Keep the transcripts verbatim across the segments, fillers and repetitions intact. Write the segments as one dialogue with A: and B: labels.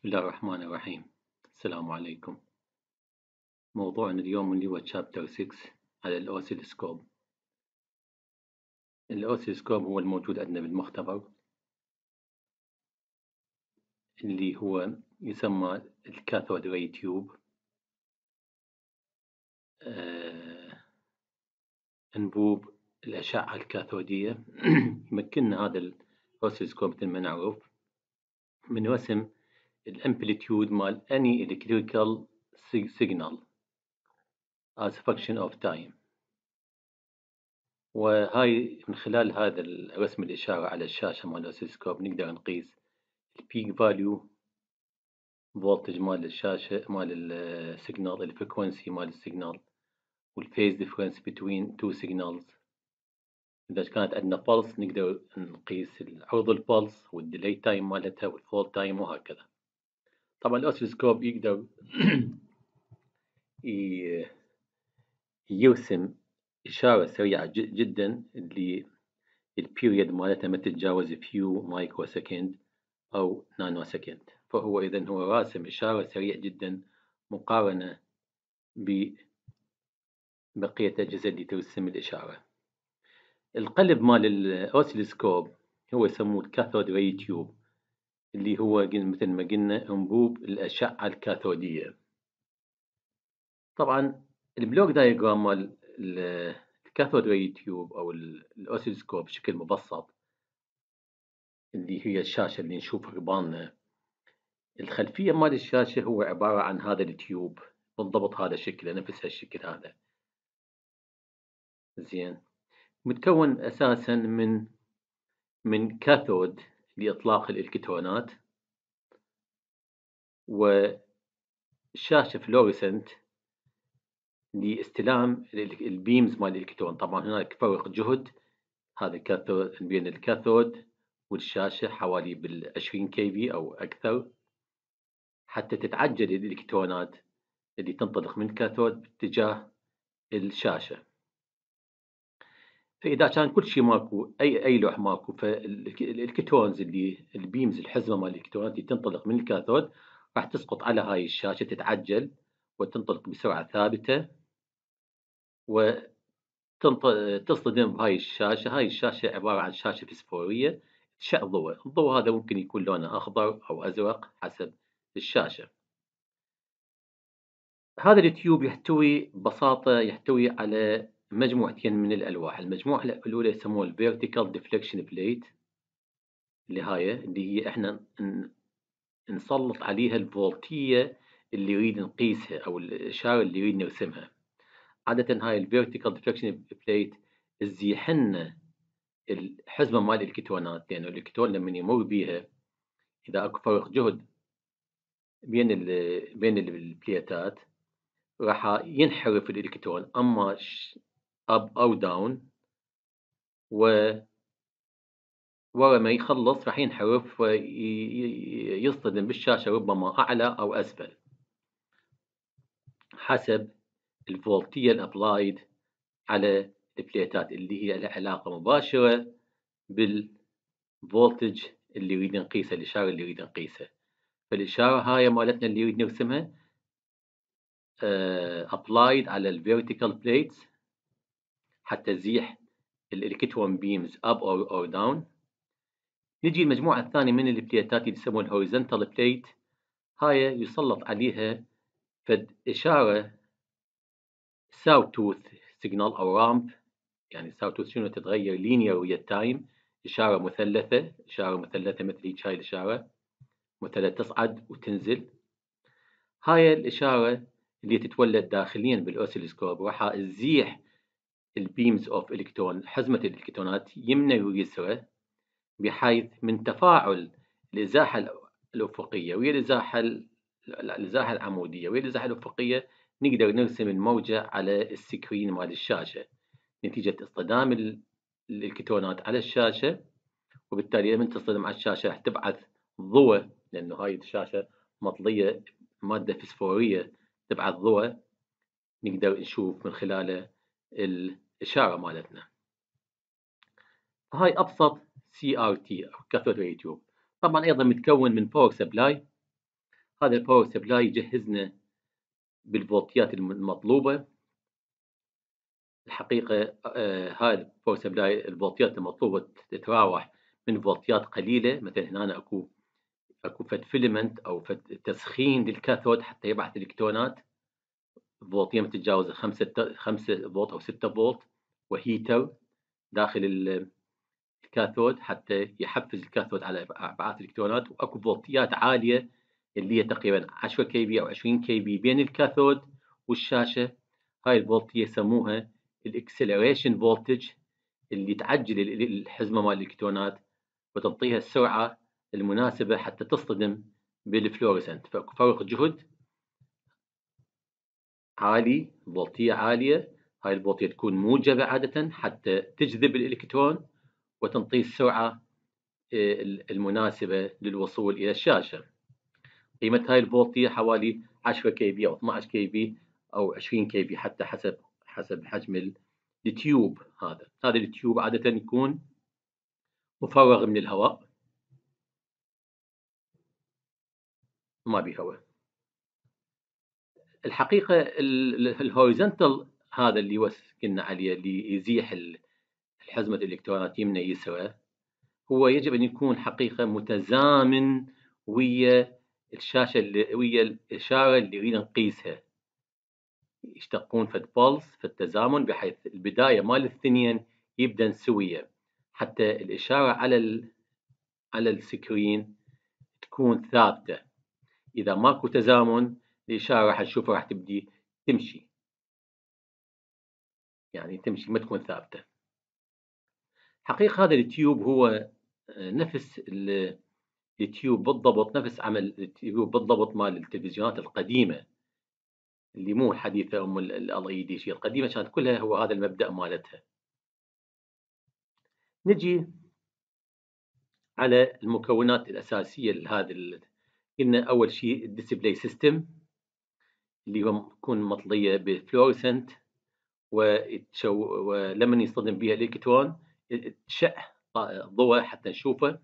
A: بسم الله الرحمن الرحيم. السلام عليكم. موضوعنا اليوم اللي هو تشابتر ستة على الأوسيلوسكوب. الأوسيلوسكوب هو الموجود عندنا بالمختبر، اللي هو يسمى الكاثود راي تيوب. آه، أنبوب الأشعة الكاثودية. يمكننا هذا الأوسيلوسكوب مثل ما نعرف من رسم الأمبليتيود مال any electrical signal as a function of time. وهاي من خلال هذا الرسم الإشارة على الشاشة مال الأوسيلوسكوب نقدر نقيس البيك فاليو فولتج مال الشاشة مال السيجنال، الفريكونسي مال السيجنال، والفيز ديفرنس بين تو سيجنالز. إذا كانت عندنا بلس نقدر نقيس عرض البلس والديلي تايم مالتها والفول تايم وهكذا. طبعا الأوسيلوسكوب يقدر يرسم إشارة سريعة جدا اللي البيريد مالتها ما تتجاوز فيو مايكرو سكند أو نانو سكند، فهو إذن هو راسم إشارة سريع جدا مقارنة ببقية الأجهزة اللي ترسم الإشارة. القلب مال الأوسيلوسكوب هو يسموه الكاثود راي تيوب، اللي هو مثل ما قلنا أنبوب الأشعة الكاثودية. طبعا البلوك دايجرام مال الكاثود راي تيوب أو الأوسيلوسكوب بشكل مبسط، اللي هي الشاشة اللي نشوفها قبالنا، الخلفية مال الشاشة هو عبارة عن هذا التيوب بالضبط، هذا شكله نفس هالشكل هذا. زين، متكون أساسا من من كاثود لإطلاق الإلكترونات، وشاشة فلوريسنت لاستلام البيمز مال الإلكترون. طبعا هناك فرق جهد، هذا الكاثود بين الكاثود والشاشة حوالي بالعشرين كي في أو أكثر، حتى تتعجل الإلكترونات اللي تنطلق من الكاثود باتجاه الشاشة. فإذا كان كل شيء ماكو، أي أي لوح ماكو، فالإلكترونز اللي البيمز الحزمة مال الإلكترونات اللي تنطلق من الكاثود راح تسقط على هاي الشاشة، تتعجل وتنطلق بسرعة ثابتة وتصطدم بهاي الشاشة. هاي الشاشة عبارة عن شاشة فسفورية تشع ضوء، الضوء هذا ممكن يكون لونه أخضر أو أزرق حسب الشاشة. هذا التيوب يحتوي ببساطة يحتوي على مجموعتين من الألواح. المجموعة الأولى يسموها الفيرتيكال ديفليكشن بليت، اللي هاي اللي هي احنا نسلط عليها الفولتية اللي يريد نقيسها أو الإشارة اللي يريد نرسمها. عادة هاي الفيرتيكال ديفليكشن بليت تزيح لنا الحزمة مال الإلكترونات، لأنه يعني الإلكترون لما يمر بيها إذا أكو فرق جهد بين ال بين البليتات راح ينحرف الإلكترون، أما أب أو داون، و ورا ما يخلص راح ينحرف ويصطدم بالشاشة ربما أعلى أو أسفل حسب الفولتية الأبلايد على البليتات، اللي هي لها علاقة مباشرة بالفولتج اللي يريد نقيسه، الإشارة اللي يريد نقيسها. فالإشارة هاي مالتنا اللي يريد نرسمها أبلايد على الفيرتيكال بليتس حتى تزيح الإلكترون بيمز أب أو داون. نجي المجموعة الثانية من البليتات اللي يسموها الهوريزونتال بليت، هاي يسلط عليها فد إشارة ساوتوث سيجنال أو رامب. يعني ساوتوث شنو؟ تتغير لينير ويا التايم، إشارة مثلثة، إشارة مثلثة مثل هيك، هاي الإشارة مثلث تصعد وتنزل. هاي الإشارة اللي تتولد داخليا بالأوسيلوسكوب راح تزيح البيمز أوف إلكترون، حزمة الإلكترونات يمنى ويسرى، بحيث من تفاعل الإزاحة الأفقية ويا الإزاحة الإزاحة العمودية ويا الإزاحة الأفقية نقدر نرسم الموجة على السكرين مال الشاشة نتيجة اصطدام الإلكترونات على الشاشة. وبالتالي لما تصطدم على الشاشة راح تبعث ضوء، لأنه هاي الشاشة مطلية مادة فسفورية تبعث ضوء نقدر نشوف من خلاله الإشارة مالتنا. هاي أبسط سي آر تي أو كاثود راي تيوب. طبعا أيضا متكون من باور سبلاي هذا الباور سبلاي يجهزنا بالفولتيات المطلوبة. الحقيقة آه هاي الباور سبلاي الفولتيات المطلوبة تتراوح من فولتيات قليلة، مثلا هنا اكو اكو فد فيلمنت او فد تسخين للكاثود حتى يبعث الالكترونات، فولتية ما تتجاوز خمسة خمسة فولت او ستة فولت، وهيتر داخل الكاثود حتى يحفز الكاثود على ابعاث الالكترونات، واكو فولتيات عالية اللي هي تقريبا عشرة كي بي او عشرين كي بي بين الكاثود والشاشة. هاي الفولتية يسموها الاكسلريشن فولتج، اللي تعجل الحزمة مال الالكترونات وتعطيها السرعة المناسبة حتى تصطدم بالفلورسنت. ففرق جهد عالي، فولتية عالية، هاي الفولتية تكون موجبة عادة حتى تجذب الإلكترون وتنطيه السرعة المناسبة للوصول إلى الشاشة. قيمة هاي الفولتية حوالي عشرة كي بي أو اثناشر كي بي أو عشرين كي بي حتى حسب حسب حجم التيوب. هذا هذا التيوب عادة يكون مفرغ من الهواء، ما بيه هواء. الحقيقة الهوريزونتال هذا اللي وسكنا عليه اللي يزيح الحزمة الإلكترونات يمنى يسرى، هو يجب أن يكون حقيقة متزامن ويا الشاشة اللي ويا الإشارة اللي نريد نقيسها، يشتقون فد بولس في التزامن بحيث البداية مال الاثنين يبدأ سوية حتى الإشارة على ال على السكرين تكون ثابتة. إذا ماكو تزامن الإشارة راح نشوفها راح تبدي تمشي، يعني تمشي ما تكون ثابتة. حقيقة هذا التيوب هو نفس التيوب بالضبط، نفس عمل التيوب بالضبط مال التلفزيونات القديمة اللي مو حديثة، أم ال إي دي شيء القديمة كانت كلها هو هذا المبدأ مالتها. نجي على المكونات الأساسية لهذا. قلنا أول شيء الديسبلاي سيستم اللي هو يكون مطلية بفلورسنت، ولما يصطدم بها الإلكترون تشع ضوء حتى نشوفه.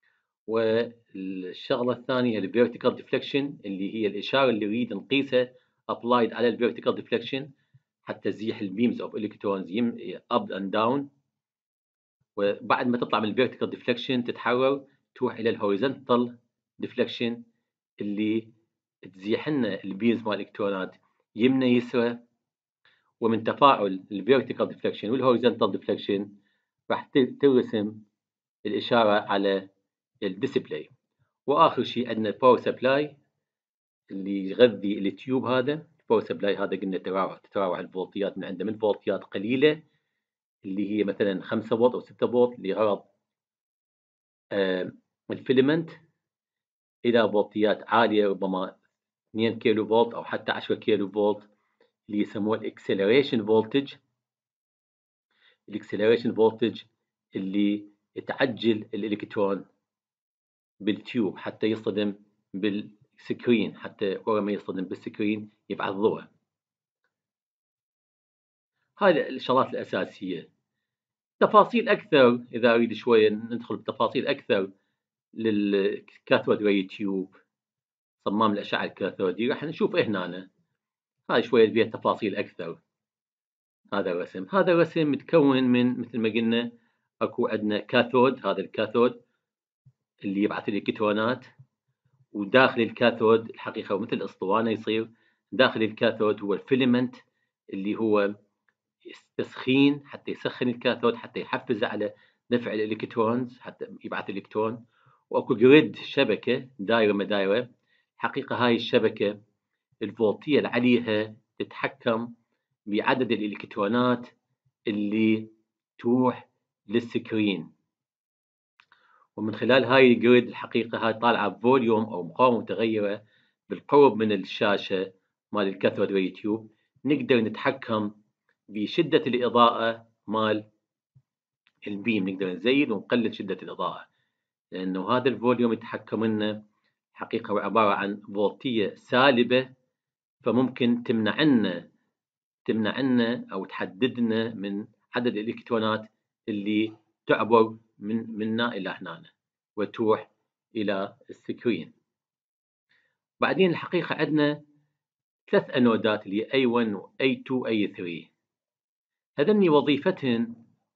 A: والشغلة الثانية الفيرتيكال ديفليكشن اللي هي الإشارة اللي نريد نقيسها applied على الفيرتيكال ديفليكشن حتى تزيح البيمز اوف الكترونز اب اند داون، وبعد ما تطلع من الفيرتيكال ديفليكشن تتحرر تروح الى الهوريزونتال ديفليكشن اللي تزيح لنا البيمز مال الالكترونات يمنى يسرى. ومن تفاعل الفيرتيكال ديفليكشن والهوريزونتال ديفليكشن راح ترسم الإشارة على الديسبلاي. واخر شيء عندنا الباور سبلاي اللي يغذي التيوب. هذا الباور سبلاي هذا قلنا تتراوح تتراوح الفولتيات من عنده من فولتيات قليله اللي هي مثلا خمسة فولت او ستة فولت لغرض آه الفيلمنت، الى فولتيات عاليه ربما اثنين كيلو فولت او حتى عشرة كيلو فولت اللي يسموه الاكسلريشن فولتج. الاكسلريشن فولتج اللي تعجل الالكترون بالتيوب حتى يصطدم بالسكرين، حتى ورا ما يصطدم بالسكرين يبعث ضوء. هذه الشغلات الأساسية. تفاصيل أكثر إذا أريد شوية ندخل بتفاصيل أكثر للكاثود راي تيوب، صمام الأشعة الكاثودي، راح نشوف هنا أنا. هاي شوية فيها تفاصيل أكثر. هذا الرسم هذا الرسم متكون من مثل ما قلنا أكو عندنا كاثود، هذا الكاثود اللي يبعث الإلكترونات، وداخل الكاثود الحقيقة مثل أسطوانة يصير داخل الكاثود هو الفيلمنت اللي هو تسخين حتى يسخن الكاثود حتى يحفز على دفع الالكترونز حتى يبعث الالكترون. واكو جريد شبكه دايره ما دايره. حقيقه هاي الشبكه الفولتيه اللي عليها تتحكم بعدد الالكترونات اللي تروح للسكرين، ومن خلال هاي الجريد الحقيقه هاي طالعه بفوليوم او مقاومه متغيره بالقرب من الشاشه مال الكاثود راي تيوب، نقدر نتحكم بشدة الإضاءة مال البيم، نقدر نزيد ونقلل شدة الإضاءة، لأنه هذا الفوليوم يتحكم لنا حقيقة هو عبارة عن فولتية سالبة، فممكن تمنعنا تمنعنا أو تحددنا من عدد الإلكترونات اللي تعبر من منا إلى هنا وتروح إلى السكرين. بعدين الحقيقة عندنا ثلاث أنودات اللي هي إيه واحد و إيه اثنين و إيه ثلاثة. هذني وظيفتهن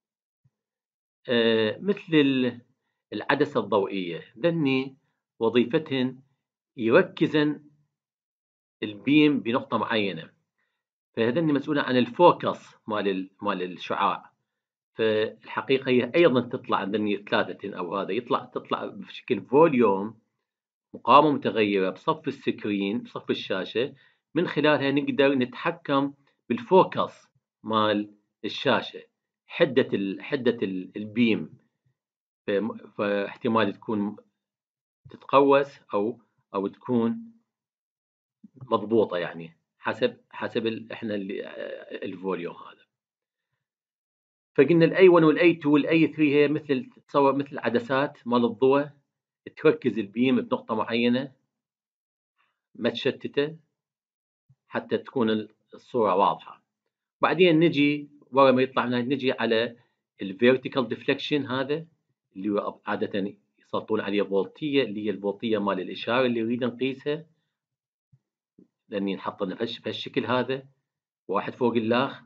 A: آه مثل العدسة الضوئية، ذني وظيفتهن يركزن البيم بنقطة معينة، فهذني مسؤولة عن الفوكس مال مال الشعاع. فالحقيقة هي أيضا تطلع عندني ثلاثة أو هذا يطلع تطلع بشكل فوليوم، مقاومة متغيرة بصف السكرين بصف الشاشة، من خلالها نقدر نتحكم بالفوكس مال الشاشة، حدة ال حدة البيم، فاحتمال تكون تتقوس أو أو تكون مضبوطة، يعني حسب حسب ال احنا الفوليوم هذا. فقلنا الاي واحد والاي اثنين والاي ثلاثة هي مثل تتصور مثل عدسات مال الضوء، تركز البيم بنقطة معينة ما تشتته حتى تكون الصورة واضحة. بعدين نجي ورا ما يطلع لنا نجي على الفيرتيكال ديفليكشن، هذا اللي هو عادة يسلطون عليه فولتية، اللي هي الفولتية مال الإشارة اللي نريد نقيسها، لأني نحط بهالشكل هذا واحد فوق الآخر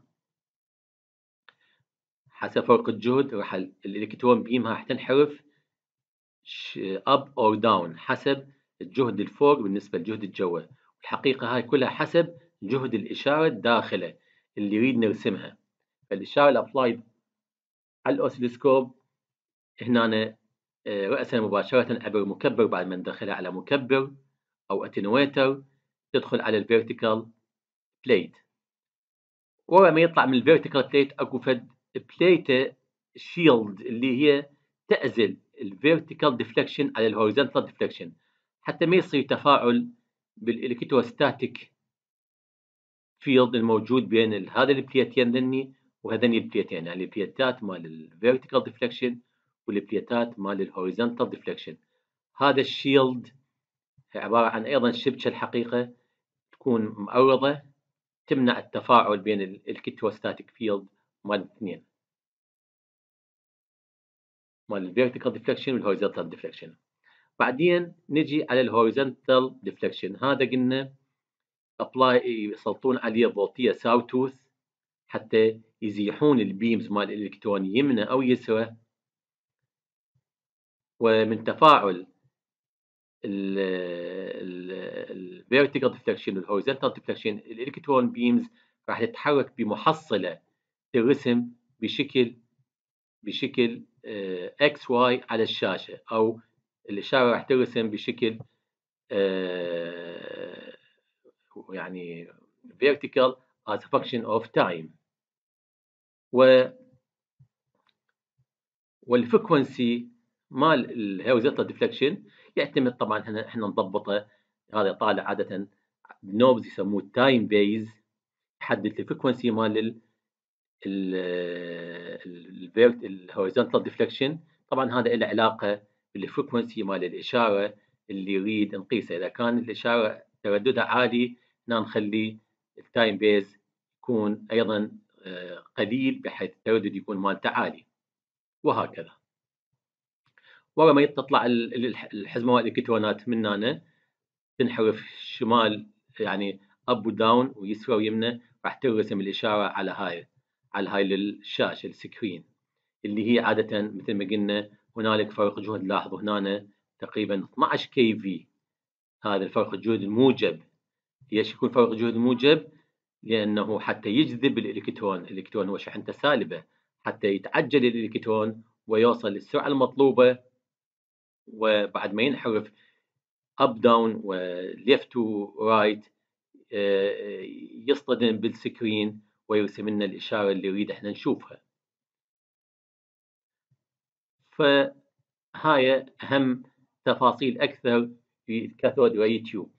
A: حسب فرق الجهد، راح الإلكترون بيم راح تنحرف up or down حسب الجهد الفوق بالنسبة لجهد الجوة. الحقيقة هاي كلها حسب جهد الإشارة الداخلة اللي نريد نرسمها. فالإشارة الأبلايد على الأوسيلوسكوب هنا رأسا مباشرة عبر مكبر، بعد ما ندخلها على مكبر أو أتنويتر تدخل على الفيرتيكال بليت. ورا ما يطلع من الفيرتيكال بليت اكو فد بليته شيلد اللي هي تعزل الفيرتيكال ديفليكشن على الهوريزونتال ديفليكشن، حتى ما يصير تفاعل بالالكتروستاتيك فيلد الموجود بين هذا البليتين ذني وهذني البليتين، يعني البليتات مال الفيرتيكال ديفليكشن والبليتات مال الهوريزونتال ديفليكشن. هذا الشيلد عبارة عن أيضا شبكة الحقيقة تكون مقرضة تمنع التفاعل بين الالكتروستاتيك فيلد مال الاثنين، مال الفيرتيكال ديفليكشن والهوريزونتال ديفليكشن. بعدين نجي على الهوريزونتال ديفليكشن، هذا قلنا ابلاي يسلطون عليه فولتيه ساوتوث حتى يزيحون البيمز مال الالكترون يمنى او يسرى، ومن تفاعل الفيرتيكال ديفليكشن والهوريزونتال ديفليكشن الالكترون بيمز راح تتحرك بمحصله ترسم بشكل بشكل اكس واي على الشاشه، او الاشاره راح ترسم بشكل يعني vertical as a function of time. و والفريكونسي مال الهوريزونتال ديفليكشن يعتمد طبعا احنا احنا نضبطه، هذا طالع عاده بنوبز يسموه تايم بيز، يحدد الفريكونسي مال الهوريزونتال ديفليكشن. طبعا هذا له علاقه بالفريكونسي مال الاشاره اللي يريد نقيسه، اذا كان الاشاره ترددها عالي هنا نخلي التايم بيز يكون ايضا قليل بحيث التردد يكون مالته عالي، وهكذا. ورا ما تطلع الحزمه والالكترونات من هنا تنحرف شمال يعني اب وداون ويسرى ويمنى، راح ترسم الاشاره على هاي على هاي الشاشه السكرين اللي هي عاده مثل ما قلنا هنالك فرق جهد. لاحظوا هنا تقريبا اثنعش كي في، هذا الفرق الجهد الموجب. ليش يكون فرق جهد موجب؟ لانه حتى يجذب الالكترون، الالكترون هو شحنته سالبه، حتى يتعجل الالكترون ويوصل للسرعه المطلوبه، وبعد ما ينحرف up down و left to right يصطدم بالسكرين ويرسم لنا الإشارة اللي نريد احنا نشوفها. فهاي أهم تفاصيل أكثر في الكاثود راي تيوب.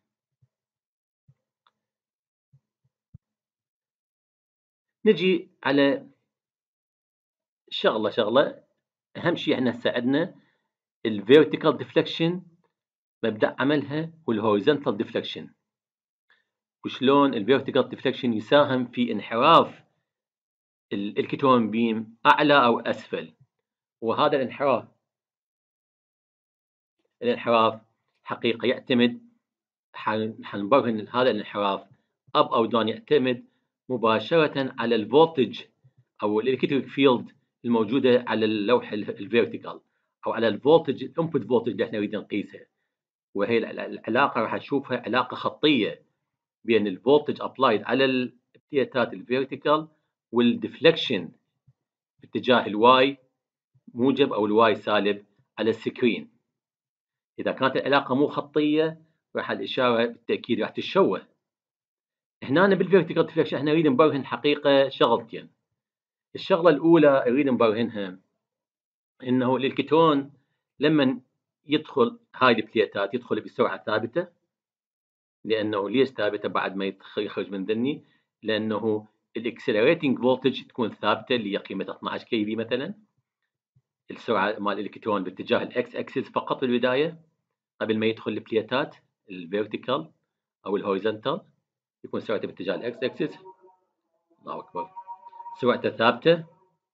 A: نجي على شغلة شغلة أهم شيء احنا ساعدنا الفيرتيكال ديفليكشن مبدأ عملها والهوريزونتال ديفليكشن، وشلون الفيرتيكال ديفليكشن يساهم في انحراف الالكترون بيم أعلى أو أسفل. وهذا الانحراف الانحراف حقيقة يعتمد حنبرهن هذا الانحراف اب او داون يعتمد مباشره على الفولتج او الالكتريك فيلد الموجوده على اللوح الفيرتيكال او على الفولتج الانبوت فولتج اللي احنا نريد نقيسه، وهي العلاقه راح نشوفها علاقه خطيه بين الفولتج ابلايد على البليتات الفيرتيكال والديفليكشن باتجاه الواي موجب او الواي سالب على السكرين. اذا كانت العلاقه مو خطيه راح الاشاره بالتاكيد راح تتشوه. هنا بالفيرتيكال ديفليكشن احنا نريد نبرهن حقيقه شغلتين. الشغله الاولى نريد نبرهنها انه الالكترون لما يدخل هاي البليتات يدخل بسرعه ثابته، لانه ليش ثابته بعد ما يخرج من ذني؟ لانه الاكسلريتنج فولتج تكون ثابته اللي هي قيمتها اثنعش كي في مثلا، السرعه مال الالكترون باتجاه الاكس اكسس فقط بالبدايه قبل ما يدخل البليتات الفيرتيكال او الهوريزونتال يكون سرعته باتجاه الاكس اكسس. الله اكبر، سرعته ثابته.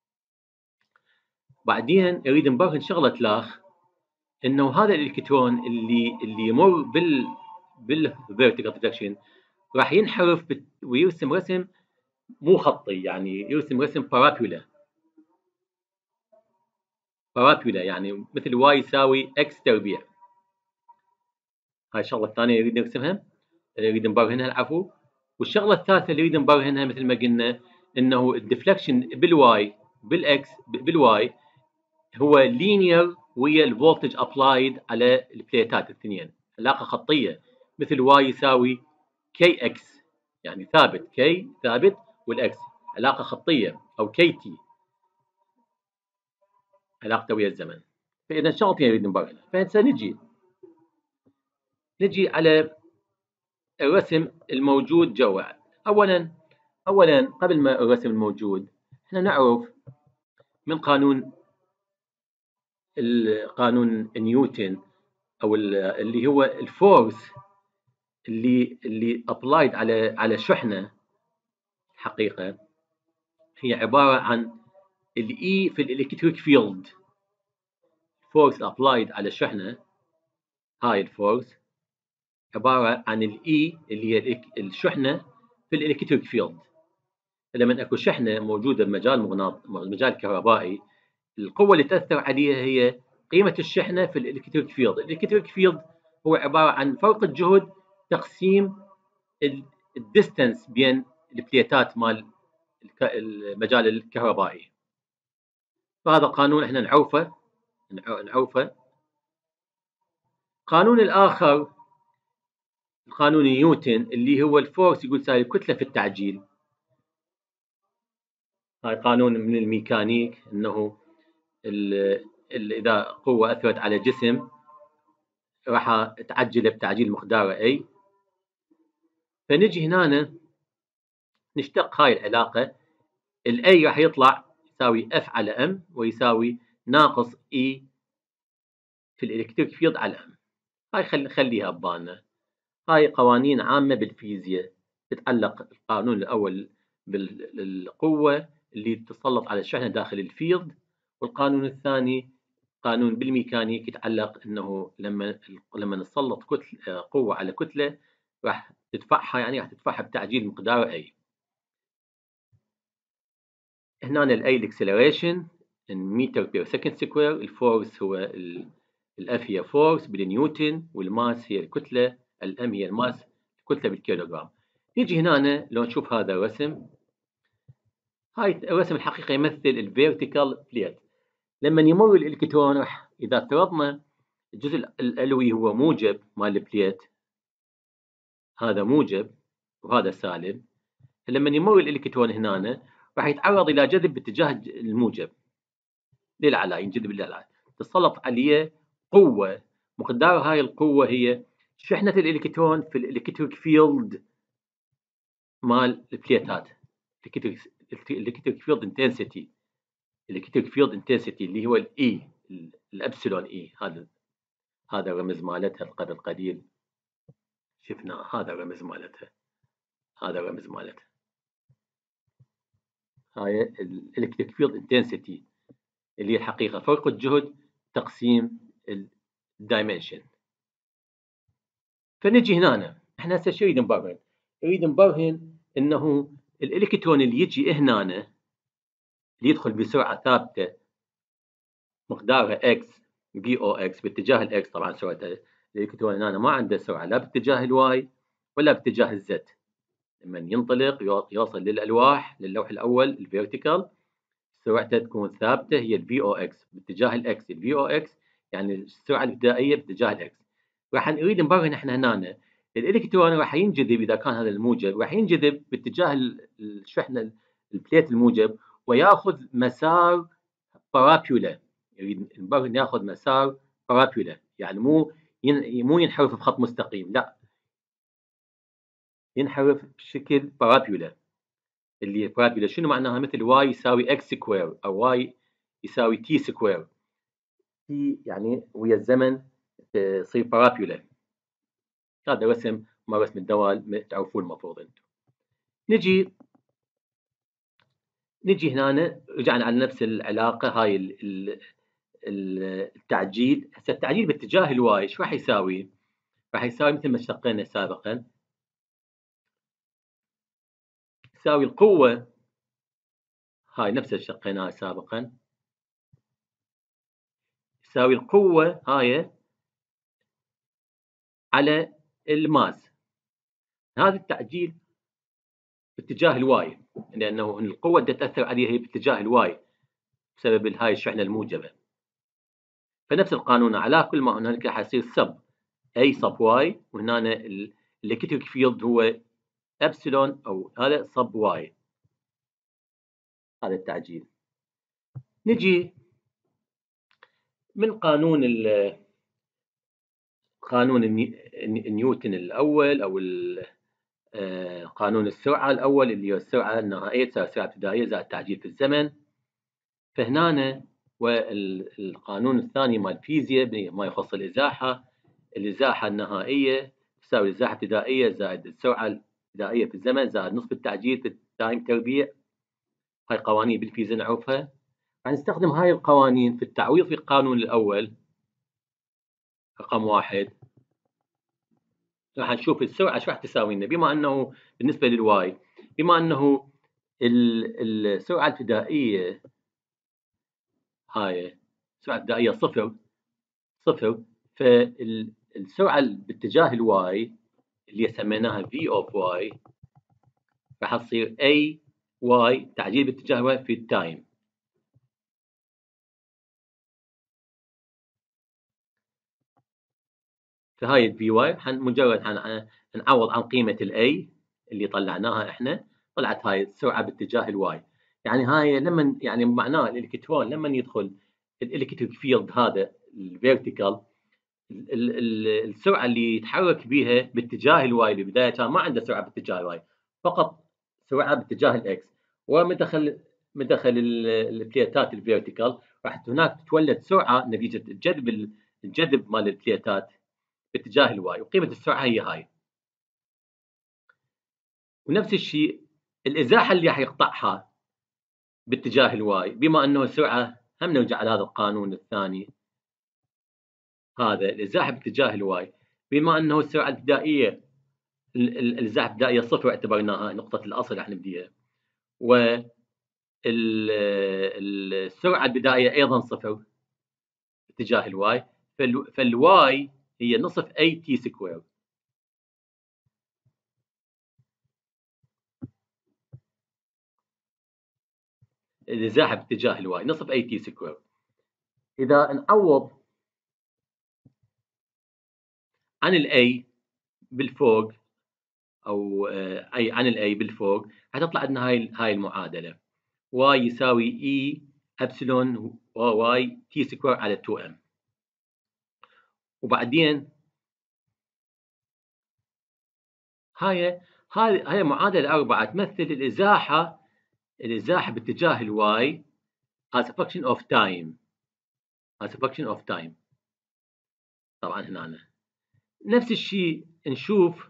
A: بعدين يريد نبرهن شغله ثلاث، انه هذا الالكترون اللي اللي يمر بال بالفيرتيكال ديفليكشن راح ينحرف ويرسم رسم مو خطي، يعني يرسم رسم بارابولا. بارابولا يعني مثل واي يساوي اكس تربيع. هاي الشغله الثانيه اللي نريد نرسمها، اللي نريد نبرهنها العفو. والشغله الثالثه اللي نريد نبرهنها مثل ما قلنا انه الديفليكشن بالواي بالاكس بالواي هو لينير ويا الفولتج ابلايد على البليتات الاثنين، علاقه خطيه مثل واي يساوي كي اكس، يعني ثابت كي ثابت والاكس علاقه خطيه، او كي تي علاقته ويا الزمن. فاذا شغلتين نريد نبرهنها. فهسه نجي نجي على الرسم الموجود جوا. اولا اولا قبل ما الرسم الموجود احنا نعرف من قانون القانون نيوتن او اللي هو الفورس اللي اللي ابلايد على على شحنه حقيقه هي عباره عن الاي في الالكتريك فيلد. فورس ابلايد على شحنه، هاي الفورس عباره عن الاي اللي هي الشحنه في الالكتريك فيلد. لما اكو شحنه موجوده بمجال مغناطيسي مجال كهربائي، القوه اللي تاثر عليها هي قيمه الشحنه في الالكتريك فيلد. الالكتريك فيلد هو عباره عن فرق الجهد تقسيم الديستنس بين البليتات مال المجال الكهربائي. فهذا قانون احنا نعرفه نعرفه قانون الاخر قانون نيوتن اللي هو الفورس يقول تساوي الكتله في التعجيل. هاي قانون من الميكانيك انه ال ال اذا قوه اثرت على جسم راح تعجله بتعجيل مقداره اي. فنجي هنا نشتق هاي العلاقه، الاي راح يطلع يساوي اف على ام ويساوي ناقص اي في الالكتريك فيلد على ام. هاي خلي نخليها ببالنا. هاي قوانين عامه بالفيزياء تتعلق. القانون الاول بالقوه اللي تتسلط على الشحنه داخل الفيلد، والقانون الثاني قانون بالميكانيك يتعلق انه لما لما نسلط كتله قوه على كتله راح تدفعها، يعني راح تدفعها بتعجيل مقداره اي. هنا الاي الاكسلريشن متر بير سكند سكوير، الفورس هو الاف هي فورس بالنيوتن، والماس هي الكتله، الام هي الماس الكتله بالكيلوغرام. نيجي هنا لو نشوف هذا الرسم. هاي الرسم الحقيقه يمثل الفيرتيكال بليت. لما يمر الالكترون راح اذا افترضنا الجزء العلوي هو موجب مال البليت، هذا موجب وهذا سالب، لما يمر الالكترون هنا راح يتعرض الى جذب باتجاه الموجب للعلاء، ينجذب للعلاء، تسلط عليه قوه، مقدار هاي القوه هي شحنه الالكترون في الالكتريك فيلد مال البليتات. الالكتريك فيلد انتنسيتي الالكتريك فيلد انتنسيتي اللي هو الاي الابسلون اي. هذا هذا الرمز مالتها قبل قليل شفنا، هذا الرمز مالتها هذا الرمز مالتها هاي الالكتريك فيلد انتنسيتي اللي هي الحقيقه فرق الجهد تقسيم الدايمنشن. فنجي هنا احنا هسه شو نريد نبرهن؟ نريد نبرهن انه الالكترون اللي يجي هنا اللي يدخل بسرعه ثابته مقدارها اكس بي او اكس باتجاه الاكس. طبعا سرعه الالكترون هنا ما عنده سرعه لا باتجاه الواي ولا باتجاه الزد. لما ينطلق يوصل للالواح للوح الاول الفيرتيكال سرعته تكون ثابته هي الفي او اكس باتجاه الاكس. الفي او اكس يعني السرعه الابتدائيه باتجاه الاكس. راح نريد نبرهن احنا هنا الالكترون راح ينجذب اذا كان هذا الموجب راح ينجذب باتجاه الشحنه البليت الموجب وياخذ مسار بارابيولا. يريد نبرهن ياخذ مسار بارابيولا يعني مو مو ينحرف بخط مستقيم، لا ينحرف بشكل بارابيولا. اللي بارابيولا شنو معناها؟ مثل واي يساوي اكس سكوير او واي يساوي تي سكوير. تي يعني ويا الزمن تصير بارابيولا. هذا رسم ما رسم الدوال تعرفون المفروض انتم. نجي نجي هنا رجعنا على نفس العلاقه هاي ال ال التعجيل. هسه التعجيل باتجاه الواي ايش راح يساوي؟ راح يساوي مثل ما اشتقينا سابقا يساوي القوه هاي نفس اللي اشتقيناها سابقا يساوي القوه هاي على الماس. هذا التعجيل باتجاه الواي لانه القوه اللي تاثر عليه هي باتجاه الواي بسبب هاي الشحنه الموجبه. فنفس القانون على كل ما هنالك حيصير سب اي سب واي وهنا الالكتريك فيلد هو ابسلون او هذا سب واي. هذا التعجيل. نجي من قانون قانون نيوتن الاول او قانون السرعه الاول اللي هو السرعه النهائيه تساوي السرعه الابتدائيه زائد التعجيل في الزمن. فهنا والقانون الثاني مال الفيزياء ما يخص الازاحه. الازاحه النهائيه تساوي الازاحه الابتدائيه زائد السرعه الابتدائيه في الزمن زائد نصف التعجيل في التايم تربيع. هاي قوانين بالفيزياء نعرفها. راح نستخدم هاي القوانين في التعويض في القانون الاول رقم واحد. راح نشوف السرعه ايش راح تساوي لنا بما انه بالنسبه للواي بما انه السرعه الابتدائيه هاي السرعه الابتدائيه صفر صفر. فالسرعه باتجاه الواي اللي سميناها في اوف واي راح تصير اي واي تعجيل باتجاه الواي في التايم. فهاي الفي واي مجرد نعوض عن قيمه الاي اللي طلعناها احنا طلعت هاي السرعه باتجاه الواي. يعني هاي لما يعني معناه الالكترون لما يدخل الالكتريك فيلد هذا الفيرتيكال السرعه اللي يتحرك بها باتجاه الواي ببدايه كان ما عنده سرعه باتجاه الواي فقط سرعه باتجاه الاكس. ومدخل مدخل البليتات الفيرتيكال راح هناك تتولد سرعه نتيجه الجذب الجذب مال البليتات باتجاه الواي وقيمه السرعه هي هاي. ونفس الشيء الازاحه اللي راح يقطعها باتجاه الواي بما انه السرعه هم نرجع على هذا القانون الثاني هذا الازاحه باتجاه الواي بما انه السرعه الابتدائيه الازاحه الابتدائيه صفر اعتبرناها نقطه الاصل راح نبديها والسرعه البدائيه ايضا صفر باتجاه الواي. فالواي هي نصف اي تي سكوير. الازاحه باتجاه الواي نصف اي تي سكوير. اذا نعوض عن الاي بالفوق او اي عن الاي بالفوق حتطلع لنا هاي هاي المعادله واي يساوي اي ابسلون واي تي سكوير على تو ام. وبعدين هاي هاي هاي معادله اربعه تمثل الازاحه الازاحه باتجاه الواي as a function of time as a function of time. طبعا هنا نفس الشيء نشوف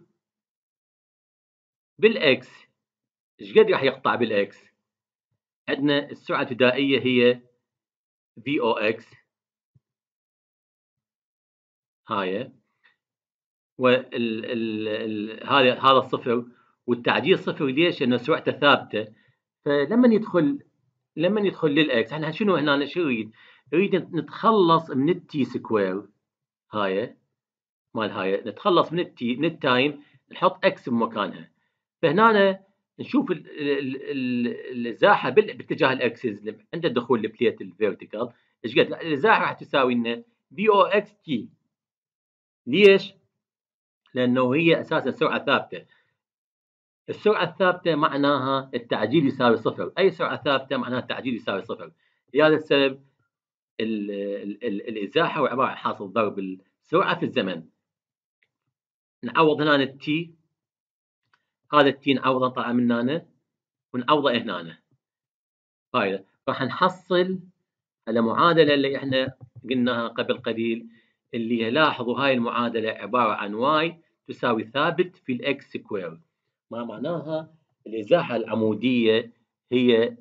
A: بالاكس ايش قد راح يقطع بالاكس. عندنا السرعه الابتدائيه هي في او اكس هاي وهذا هذا الصفر، والتعجيل صفر. ليش؟ لأنه سرعته ثابتة. فلما يدخل لما يدخل للإكس، احنا شنو هنا شو نريد؟ نريد نتخلص من التي سكوير هاي مال هاي، نتخلص من التي من التايم، نحط اكس بمكانها. فهنا نشوف الازاحه باتجاه الاكسس عند الدخول لبليت الفيرتيكال ايش قد؟ الازاحه راح تساوي لنا بي او اكس تي. ليش؟ لانه هي اساسا سرعه ثابته. السرعه الثابته معناها التعجيل يساوي صفر، اي سرعه ثابته معناها التعجيل يساوي صفر. لهذا السبب ال ال ال الازاحه هو عباره عن حاصل ضرب السرعه في الزمن. نعوض هنا التي، هذا التي نعوضه طالع من هنا ونعوضه هنا. هاي راح نحصل على معادله اللي احنا قلناها قبل قليل، اللي لاحظوا هاي المعادله عباره عن واي تساوي ثابت في الاكس سكوير. ما معناها؟ الازاحه العموديه هي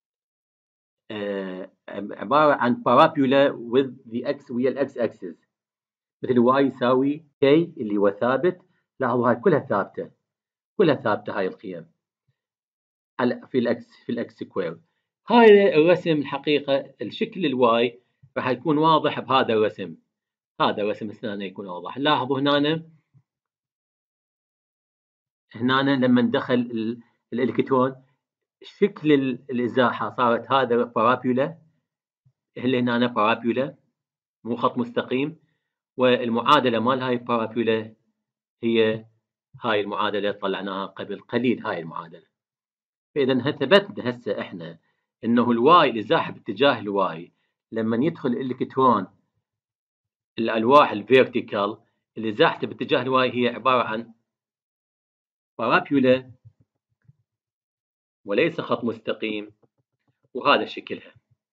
A: آه عباره عن parabola with the x ويا الاكس اكسس، مثل واي يساوي كي اللي هو ثابت. لاحظوا هاي كلها ثابته، كلها ثابته هاي القيم في الاكس في الاكس سكوير. هاي الرسم الحقيقه الشكل الواي راح يكون واضح بهذا الرسم. هذا الرسم هنا يكون واضح. لاحظوا هنا هنا لما دخل الالكترون شكل الازاحه صارت هذا بارابولا، اللي هنا بارابولا مو خط مستقيم، والمعادله مال هاي البارابولا هي هاي المعادله طلعناها قبل قليل. هاي المعادله. فاذا ثبتنا هسه احنا انه الواي الازاحه باتجاه الواي لما يدخل الالكترون الالواح الفيرتيكال اللي ازاحته باتجاه الواي هي عباره عن بارابولا وليس خط مستقيم، وهذا شكلها.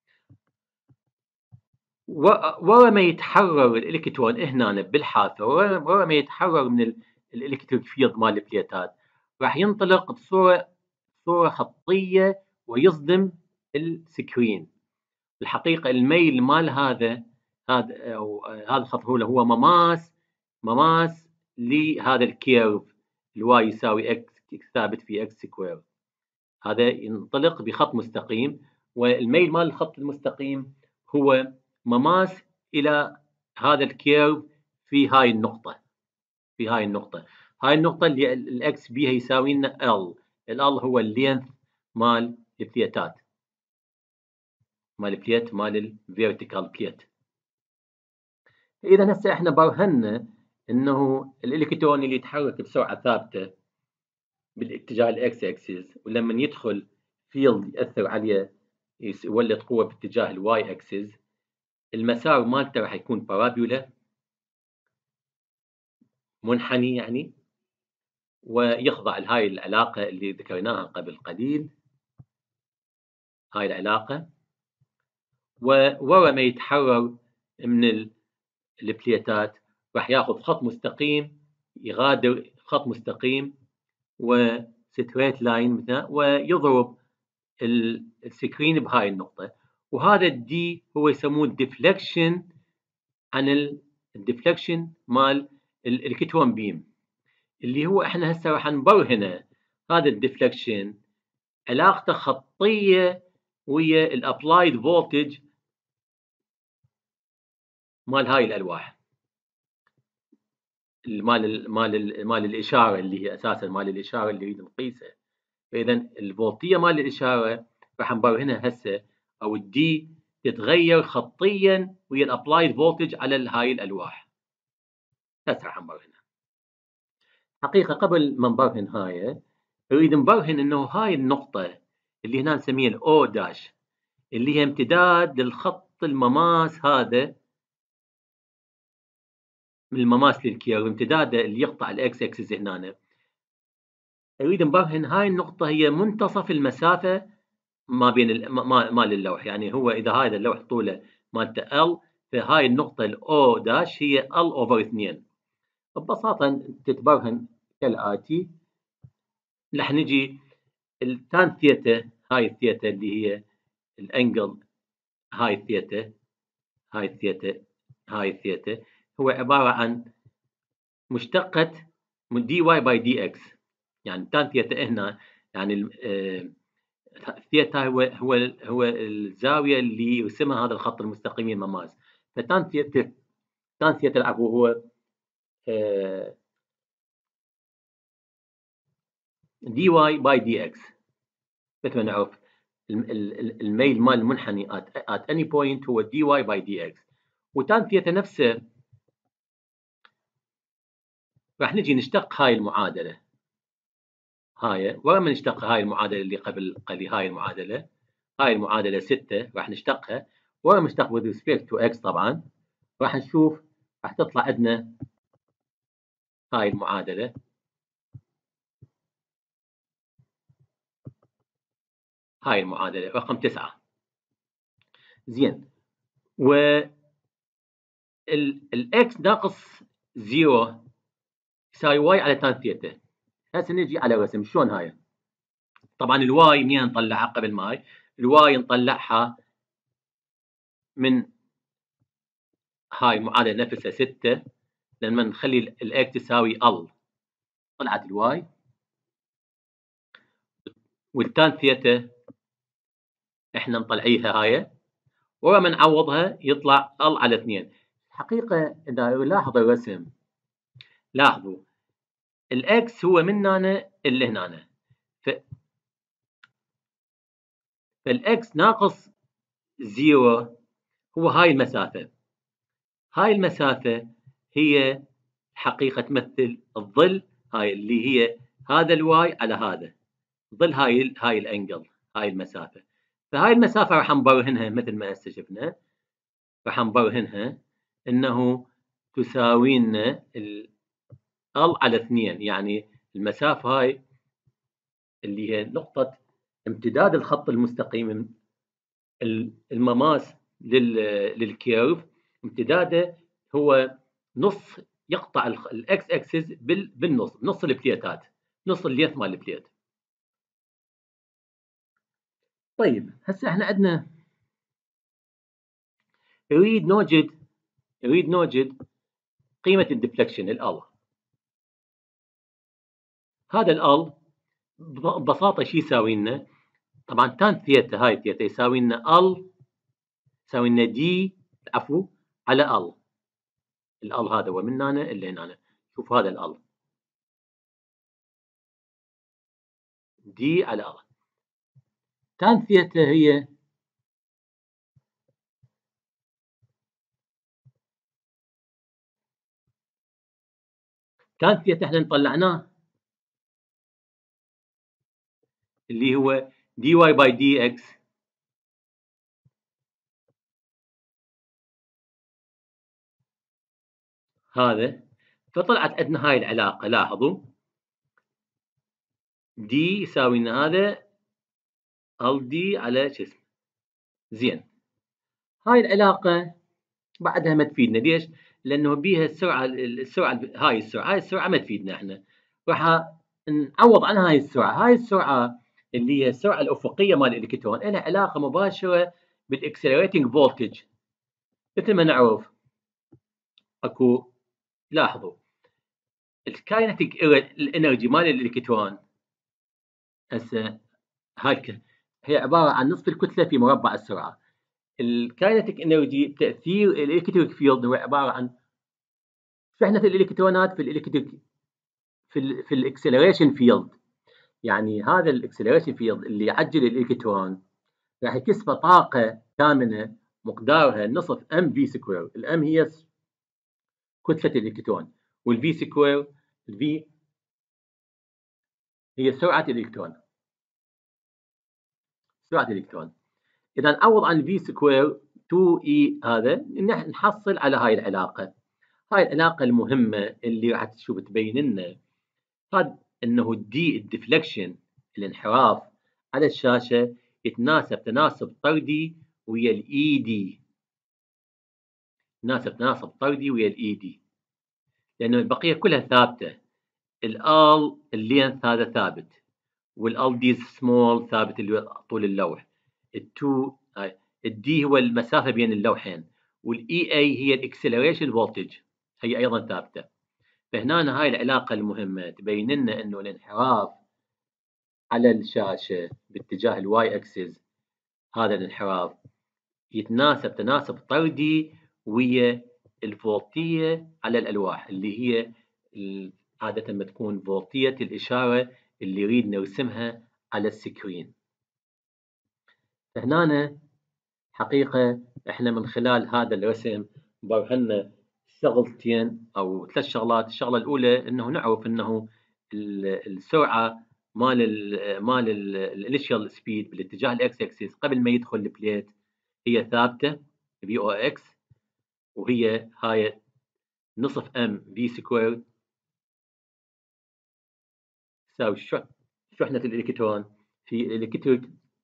A: ورا ما يتحرر الالكترون هنا بالحافه، ورا ما يتحرر من الالكتريك فيلد مال البليتات، راح ينطلق بصوره صوره خطيه ويصدم السكرين. الحقيقه الميل مال هذا هذا او هذا الخط هو هو مماس مماس لهذا الكيرف الواي يساوي اكس ثابت في اكس سكوير. هذا ينطلق بخط مستقيم، والميل مال الخط المستقيم هو مماس الى هذا الكيرف في هاي النقطه في هاي النقطه هاي النقطه اللي الاكس بيها يساوي لنا ال. ال هو اللينث مال البليتات مال البليت مال الفيرتيكال بليت. اذا هسه احنا برهنا انه الالكترون اللي يتحرك بسرعه ثابته بالاتجاه الاكس اكسس، ولما يدخل فيلد ياثر عليه يولد قوه باتجاه الواي اكسس، المسار مالته راح يكون بارابولا منحني يعني، ويخضع لهاي العلاقه اللي ذكرناها قبل قليل. هاي العلاقه، وورا ما يتحرر من البليتات راح ياخذ خط مستقيم، يغادر خط مستقيم وستريت لاين مثلا، ويضرب السكرين بهاي النقطة. وهذا الدي هو يسموه الديفلكشن عن الديفلكشن مال الالكترون بيم، اللي هو احنا هسه راح نبرهنه. هذا الديفلكشن علاقته خطية ويا الابلايد فولتج مال هاي الالواح، مال مال مال الاشاره اللي هي اساسا مال الاشاره اللي نريد نقيسه. فاذا الفولتيه مال الاشاره راح نبرهنها هسه، او الدي تتغير خطيا ويا الابلايد فولتج على هاي الالواح. هسه راح نبرهنها. حقيقه قبل ما نبرهن هاي نريد نبرهن انه هاي النقطه اللي هنا نسميها الاو داش، اللي هي امتداد للخط المماس هذا من المماس للكيرف، امتداده اللي يقطع الاكس اكسس هنا. اريد نبرهن هاي النقطة هي منتصف المسافة ما بين مال اللوح. يعني هو اذا هذا اللوح طوله مالته ال، فهاي النقطة الاو داش هي ال اوفر اثنين. ببساطة تتبرهن كالآتي. رح نجي التان ثيتا، هاي الثيتا اللي هي الانجل، هاي الثيتا هاي الثيتا هاي الثيتا هو عبارة عن مشتقة من دي واي باي دي اكس، يعني تان ثيتا هنا يعني ثيتا هو هو هو الزاوية اللي يرسمها هذا الخط المستقيم المماس، فتان ثيتا تان ثيتا العفو هو دي واي باي دي اكس، مثل ما نعرف الميل مال المنحني at, at any point هو دي واي باي دي اكس، وتان ثيتا نفسه راح نجي نشتق هاي المعادلة، هاي ولما نشتق هاي المعادلة اللي قبل قبل هاي المعادلة، هاي المعادلة ستة راح نشتقها، ولما نشتق with respect to x طبعا راح نشوف راح تطلع عندنا هاي المعادلة، هاي المعادلة رقم تسعة. زين، و الاكس ناقص زيرو يساوي واي على تان ثيتا. هسه نجي على الرسم شلون هاي. طبعا الواي منين نطلعها قبل ماي؟ الواي نطلعها من هاي المعادلة نفسها ستة، لما نخلي الاكس تساوي ال طلعت الواي، والتان ثيتا احنا مطلعيها هاي، ولما نعوضها يطلع ال على اثنين. الحقيقة اذا لاحظوا الرسم، لاحظوا الاكس هو من هنا اللي هنا، ف فالاكس ناقص زيرو هو هاي المسافة، هاي المسافة هي حقيقة تمثل الظل، هاي اللي هي هذا الواي على هذا ظل هاي هاي الانجل، هاي المسافة. فهاي المسافة راح نبرهنها مثل ما هسه شفنا، راح نبرهنها انه تساوي لنا ال على اثنين، يعني المسافة هاي اللي هي نقطة امتداد الخط المستقيم المماس للكيرف، امتداده هو نص، يقطع الاكس اكسس بالنص، بنص البليتات، نص الليث مال البليت. طيب هسه احنا عندنا نريد نوجد نريد نوجد قيمة الديفلكشن ال. هذا ال ببساطة شو يساوي لنا؟ طبعا تان ثيتا هاي ثيتا يساوي لنا ال يساوي لنا دي عفو على ال، ال هذا هو من هنا اللي هنا، شوف هذا ال دي على ال، تان ثيتا هي تان ثيتا احنا طلعناه اللي هو دي واي باي دي اكس هذا، فطلعت عندنا هاي العلاقة، لاحظوا دي يساوي لنا هذا ال دي على شو اسمه. زين، هاي العلاقة بعدها ما تفيدنا، ليش؟ لأنه بيها السرعة السرعة هاي السرعة هاي السرعة ما تفيدنا احنا، راح نعوض عن هاي السرعة، هاي السرعة اللي هي السرعة الأفقية مال الإلكترون لها علاقة مباشرة بالإكسلريتنج فولتج، مثل ما نعرف اكو، لاحظوا الكاينتيك الانرجي مال الالكترون هسه هاي هي عباره عن نصف الكتله في مربع السرعه. الكاينتيك انرجي تاثير الالكتريك فيلد هو عباره عن شو احنا في الالكترونات في الالكتريك في ال في الاكسلريشن فيلد، يعني هذا الاكسلريشن فيلد اللي يعجل الالكترون راح يكسبه طاقه كامنه مقدارها نصف ام في سكوير، الام هي كتله الالكترون، والفي سكوير الفي هي سرعه الالكترون، سرعه الالكترون. اذا نعوض عن في سكوير تو اي هذا نحصل على هاي العلاقه، هاي العلاقه المهمه اللي راح تشوف تبين لنا قد انه الدي الديفلكشن الانحراف على الشاشه يتناسب تناسب طردي ويا الاي دي، يتناسب تناسب طردي ويا الاي دي، لانه البقيه كلها ثابته، الال اللينث هذا ثابت، والال دي سمول ثابت طول اللوح، التو الدي هو المسافه بين اللوحين، والاي اي هي الاكسلريشن فولتج هي ايضا ثابته. فهنا هاي العلاقة المهمة تبين لنا انه الانحراف على الشاشة باتجاه الواي اكسس، هذا الانحراف يتناسب تناسب طردي ويا الفولتية على الألواح اللي هي عادة ما تكون فولتية الإشارة اللي يريد نرسمها على السكرين. فهنا حقيقة احنا من خلال هذا الرسم برهنا شغلتين أو ثلاث شغلات. الشغلة الأولى أنه نعرف أنه السرعة مال ال مال الانيشال سبيد بالاتجاه الاكس اكسس قبل ما يدخل البليت هي ثابتة في او اكس، وهي هاي نصف ام في سكوير تساوي شحنة الالكترون في الالكتريك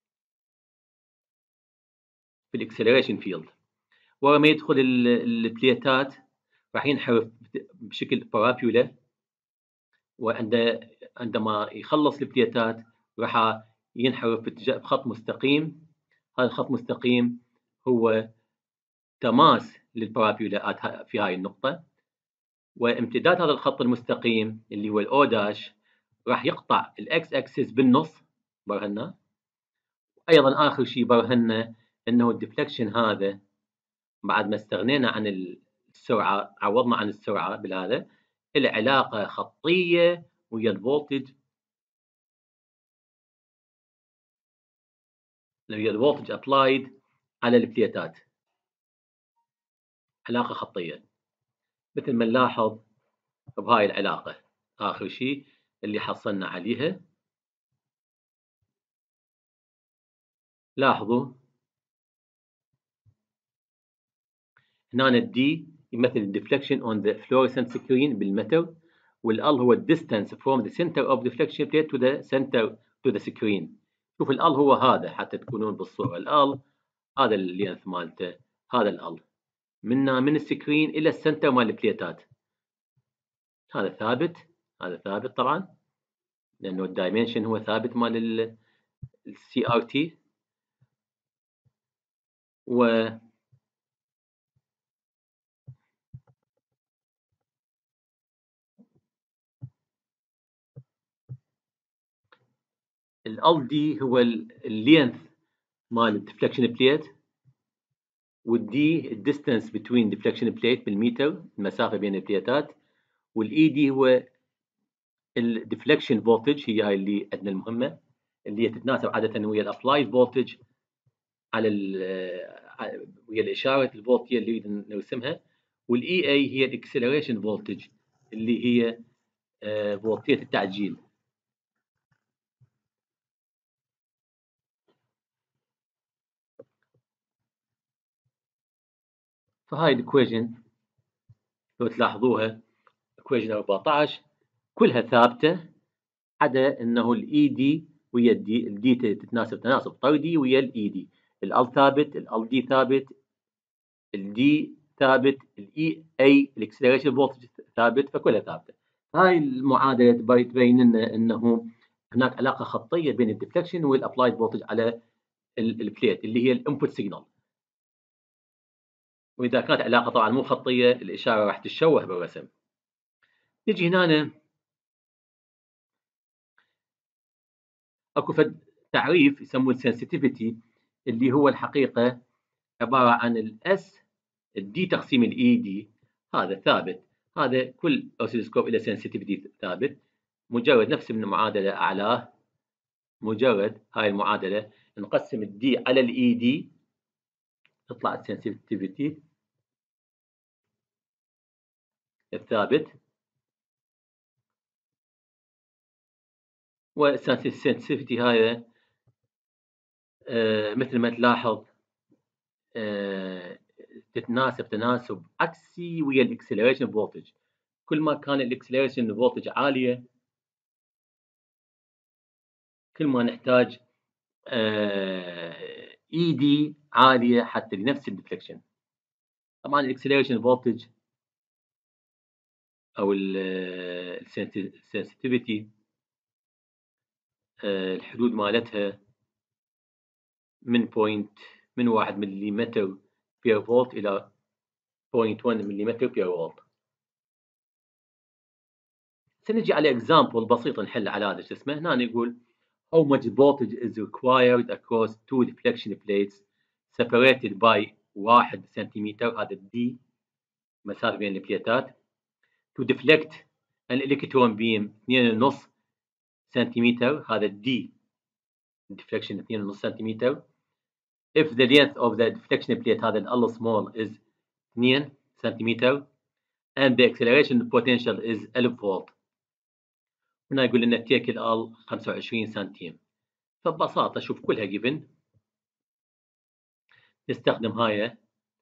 A: في الاكسلريشن فيلد. ولما يدخل البليتات راح ينحرف بشكل بارابيولا، وعندما يخلص البليتات راح ينحرف باتجاه بخط مستقيم. هذا الخط مستقيم هو تماس للبارابيولات في هاي النقطة، وامتداد هذا الخط المستقيم اللي هو الاو داش راح يقطع الاكس اكسس بالنص برهنا. ايضا اخر شيء برهنا انه الديفلكشن هذا بعد ما استغنينا عن السرعة عوضنا عن السرعة بهذا العلاقة خطية ويا الفولتج ويا الفولتج ابلايد على البليتات، علاقة خطية مثل ما نلاحظ بهاي العلاقة. آخر شيء اللي حصلنا عليها، لاحظوا هنا الدي يمثل deflection on the fluorescent screen بالمتر، والال هو distance from the center of deflection plate to the center to the screen. شوف الال هو هذا حتى تكونون بالصورة، الال هذا اللينث مالته، هذا الال من من السكرين إلى السنتر مال البليتات. هذا ثابت، هذا ثابت طبعا لأنه الدايمنشن هو ثابت مال السي ار تي. و ال دي هو اللينث مال الديفلكشن بليت، والدي الديستانس بين ديفلكشن بليت بالمتر، المسافة بين البليتات، والاي دي هو الديفلكشن فولتج، هي هاي اللي عندنا المهمة اللي هي تتناسب عادة ويا الابلايد فولتج على ويا الإشارة الفولتية اللي نريد نرسمها، والاي اي هي الاكسلريشن فولتج اللي هي فولتية التعجيل. فهاي الايكويشن لو تلاحظوها ايكويشن أربعة عشر كلها ثابتة عدا انه الاي دي ويا الدي، الدي تتناسب تناسب طردي ويا الاي دي، الال ثابت، الال دي ثابت، الدي ثابت، الاي اي الاكسلريشن فولتج ثابت، فكلها ثابته. هاي المعادله تبين لنا انه هناك علاقه خطيه بين الديفلكشن والابلايد فولتج على البليت اللي هي الانبوت سيجنال. واذا كانت علاقه طبعا مو خطيه الاشاره راح تتشوه بالرسم. نجي هنا اكو فد تعريف يسموه السنسيتيفيتي اللي هو الحقيقه عباره عن الاس الدي تقسيم الاي دي، هذا ثابت، هذا كل اوسيلوسكوب له سنسيتيفيتي ثابت، مجرد نفس المعادله اعلاه، مجرد هاي المعادله نقسم الدي على الاي دي تطلع السنسيتيفيتي الثابت. والسنسيتيفيتي هاي آه مثل ما تلاحظ آه تتناسب تناسب عكسي ويا الاكسلريشن فولتج. كل ما كان الاكسلريشن فولتج عاليه كل ما نحتاج اي دي عاليه حتى لنفس الديفليكشن. طبعا الاكسلريشن فولتج او السنسيتيفيتي الحدود مالتها من بوينت من واحد مليمتر بير فولت الى صفر فاصلة واحد مليمتر بير فولت. سنجي على example بسيط نحل على هذا شو اسمه. هنا يقول how much voltage is required across two deflection plates separated by واحد سنتيمتر، هذا الدي مسافة بين البليتات، to deflect an electron beam اثنين ونص سنتيمتر، هذا الدي deflection اثنين ونص سنتيمتر. if the length of the deflection plate هذا ال small is اثنين سنتيمتر and the acceleration potential is ألف فولت. هنا يقول لنا تيك ال خمسة وعشرين سنتيم. فببساطة شوف كلها جيفن، نستخدم هاي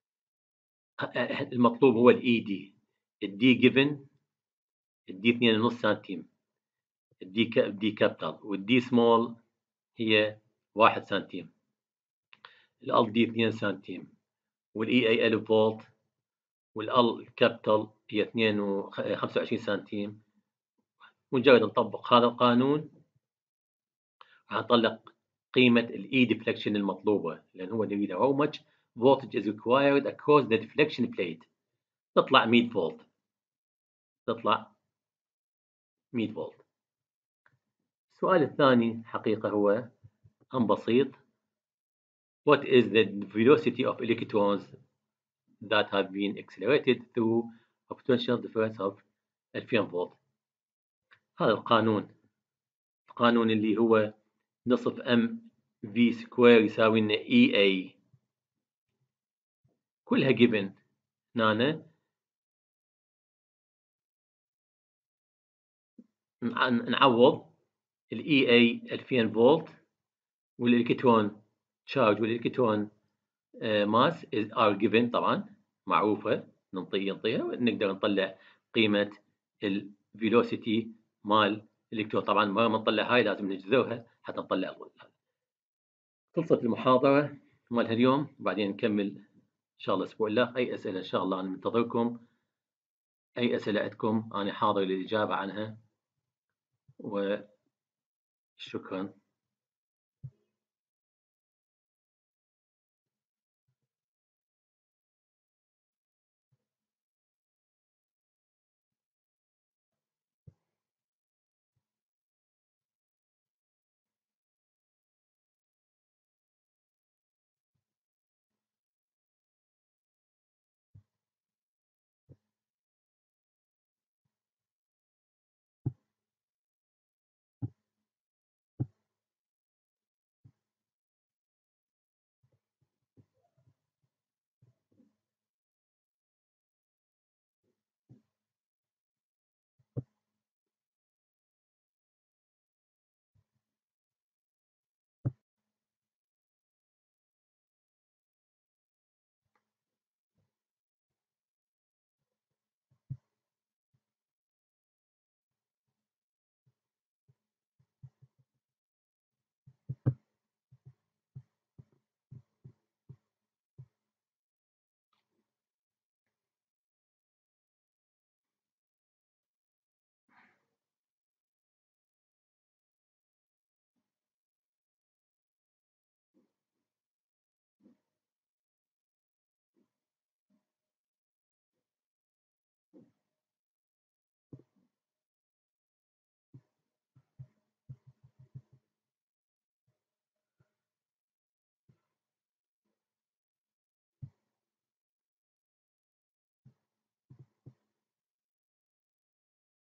A: المطلوب هو الاي دي، الدي جيفن، الدي اثنين ونص سنتيم، الدي دي كابيتال، والدي سمول هي واحد سنتيم، ال دي اثنين سنتيم، والاي اي ألف فولت، والال كابيتال هي اثنين وخمسة وعشرين سنتيم. مجرد نطبق هذا القانون راح نطلع قيمة الاي ديفليكشن المطلوبة، لأن هو نريد how much voltage is required across the deflection plate. تطلع مية فولت، تطلع مية فولت. السؤال الثاني حقيقة هو أم بسيط. What is the velocity of electrons that have been accelerated through a potential difference of ألفين فولت؟ هذا القانون، القانون اللي هو نصف ام في سكوير يساوي لنا اي اي، كلها جيفن. هنا نعوض الاي اي ألفين فولت، والالكترون تشارج والالكترون ماس ار جيفن طبعا معروفه، ننطي ننطيها نقدر نطلع قيمه الفيلوسيتي مال الالكترون. طبعا ما نطلع هاي لازم نجذرها حتى نطلع الظل. خلصت المحاضره مال اليوم، بعدين نكمل ان شاء الله الاسبوع الله. اي اسئله ان شاء الله انا منتظركم، اي اسئله عندكم انا حاضر للاجابه عنها، وشكرا.